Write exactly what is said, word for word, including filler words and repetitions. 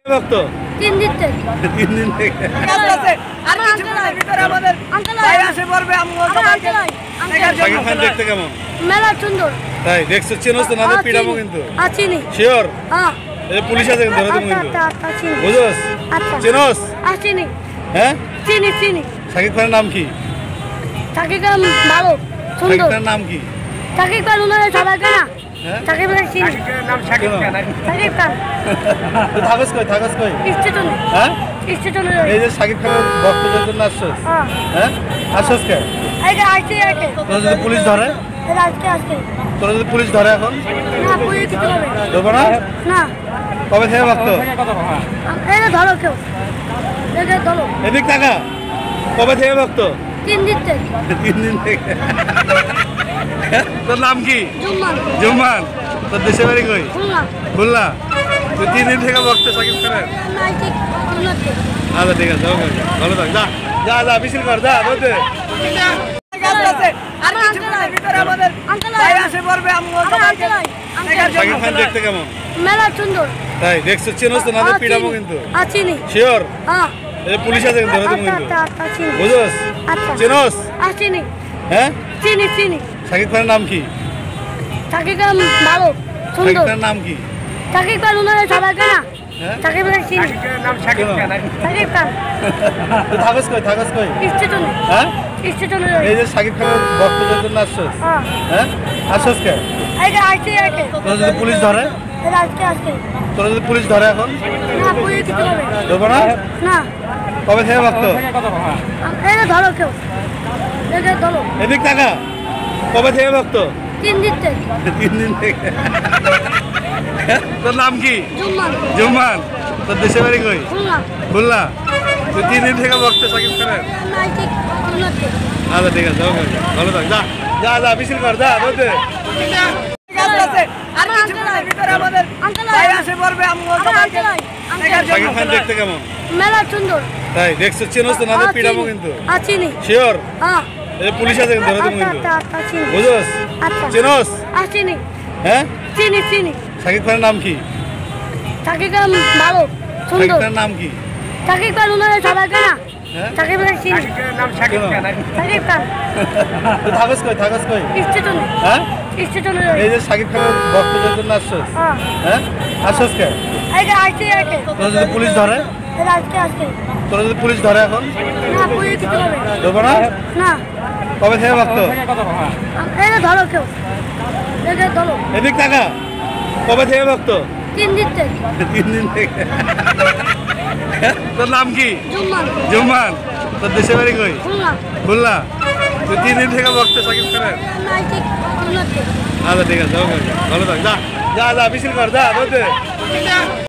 ভক্ত তিন দিন থেকে তিন দিন থেকে আর কিছুক্ষণের ভিতরে আমাদের ভাই আসে পড়বে আমরা সবাইকে শাকিব খান দেখতে কেমন? মেলা সুন্দর। তাই দেখছো, চেনো তো? না পিটামো কিন্তু আছিনি। শিওর? হ্যাঁ এই পুলিশ আছে কিন্তু, ধরে তুমি কিন্তু আচ্ছা বুঝোস? আচ্ছা চেনোস? আছিনি। হ্যাঁ চিনি চিনি। শাকিব খানের নাম কি? শাকিব খান ভালো শাকিব সুন্দর। খানের নাম কি? শাকিব খান উনারে সবাই জানা। হ্যাঁ শাকিব খান চিনি। নাম শাকিব খান। শাকিব খান তুই থাকস কই? থাকস কই? স্টেশনে। হ্যাঁ স্টেশনে। এই যে শাকিব খানের ভক্তদের জন্য আসছস? হ্যাঁ হ্যাঁ আসছস কে? আইকে আইছে আইকে তোরা যদি পুলিশ ধরে? এটা আজকে আজকে তোরা যদি পুলিশ ধরে এখন না পুলিশ কিছু হবে ধরবো না? না। কবে থেকে ভক্ত? এটা ধরো কেউ, এটা ধরো। এদিক টাকা কবে থেকে ভক্ত? তিন দিন থেকে তিন দিন থেকে। তোর নাম কি? জুম্মান জুম্মান। তোর দেশে বাড়ি কই? খুলনা। খুলনা। তুই তিন দিন থেকে ভক্ত শাকিব খানের? নাই ঠিক খুলনা থেকে। আচ্ছা ঠিক আছে, ওকে ভালো থাক, যা যা যা মিছিল কর, যা বলতে আর কিছুক্ষণের ভিতরে আমাদের ভাই আসে পড়বে আমরা সবাইকে শাকিব খান দেখতে কেমন? মেলা সুন্দর। তাই দেখছো, চেনো তো? না পিটামো কিন্তু আছিনি। শিওর? হ্যাঁ এই পুলিশ আছে কিন্তু, ধরে তুমি কিন্তু আচ্ছা বুঝোস? আচ্ছা চেনোস? আছিনি। হ্যাঁ চিনি চিনি। শাকিব খানের নাম কি? শাকিব খান ভালো শাকিব সুন্দর। খানের নাম কি? শাকিব খান উনারে সবাই জানা। হ্যাঁ শাকিব খান চিনি। নাম শাকিব খান। শাকিব খান তুই থাকস কই? থাকস কই? স্টেশনে। হ্যাঁ স্টেশনে। এই যে শাকিব খানের ভক্তদের জন্য আসছস? হ্যাঁ হ্যাঁ আসছস কে? আইকে আইছে আইকে তোরা যদি পুলিশ ধরে? এটা আজকে আজকে তোরা যদি পুলিশ ধরে এখন না পুলিশ কিছু হবে ধরবো না? না। কবে থেকে ভক্ত? এটা ধরো কেউ, এটা ধরো। এদিক টাকা কবে থেকে ভক্ত? তিন দিন থেকে তিন দিন থেকে। তোর নাম কি? জুম্মান জুম্মান। তোর দেশে বাড়ি কই? খুলনা। খুলনা। তুই তিন দিন থেকে ভক্ত শাকিব খানের? নাই ঠিক খুলনা থেকে। আচ্ছা ঠিক আছে, ওকে ভালো থাক, যা যা যা মিছিল কর, যা বলতে আর কিছুক্ষণের ভিতরে আমাদের ভাই আসে পড়বে আমরা সবাইকে শাকিব খান দেখতে কেমন? মেলা সুন্দর। তাই দেখছো, চেনো তো? না পিটামো কিন্তু আছিনি। শিওর? হ্যাঁ এই পুলিশ আছে কিন্তু, ধরে তুমি কিন্তু আচ্ছা বুঝোস? আচ্ছা চেনোস? আছিনি। হ্যাঁ চিনি চিনি। শাকিব খানের নাম কি? শাকিব খান ভালো শাকিব সুন্দর। খানের নাম কি? শাকিব খান উনারে সবাই জানা। হ্যাঁ শাকিব খান চিনি। নাম শাকিব খান। শাকিব খান তুই থাকস কই? থাকস কই? স্টেশনে। হ্যাঁ স্টেশনে। এই যে শাকিব খানের ভক্তদের জন্য আসছস? হ্যাঁ হ্যাঁ আসছস কে? আইকে আইছে আইকে তোরা যদি পুলিশ ধরে? এটা আজকে আজকে তোরা যদি পুলিশ ধরে এখন না পুলিশ কিছু হবে ধরবো না? না। কবে থেকে ভক্ত? এটা ধরো কেউ, এটা ধরো। এদিক টাকা কবে থেকে ভক্ত? তিন দিন থেকে তিন দিন থেকে। তোর নাম কি? জুম্মান জুম্মান। তোর দেশে বাড়ি কই? খুলনা। খুলনা। তুই তিন দিন থেকে ভক্ত শাকিব খানের? নাই ঠিক খুলনা থেকে। আচ্ছা ঠিক আছে, ওকে ভালো থাক, যা যা যা মিছিল কর, যা বলতে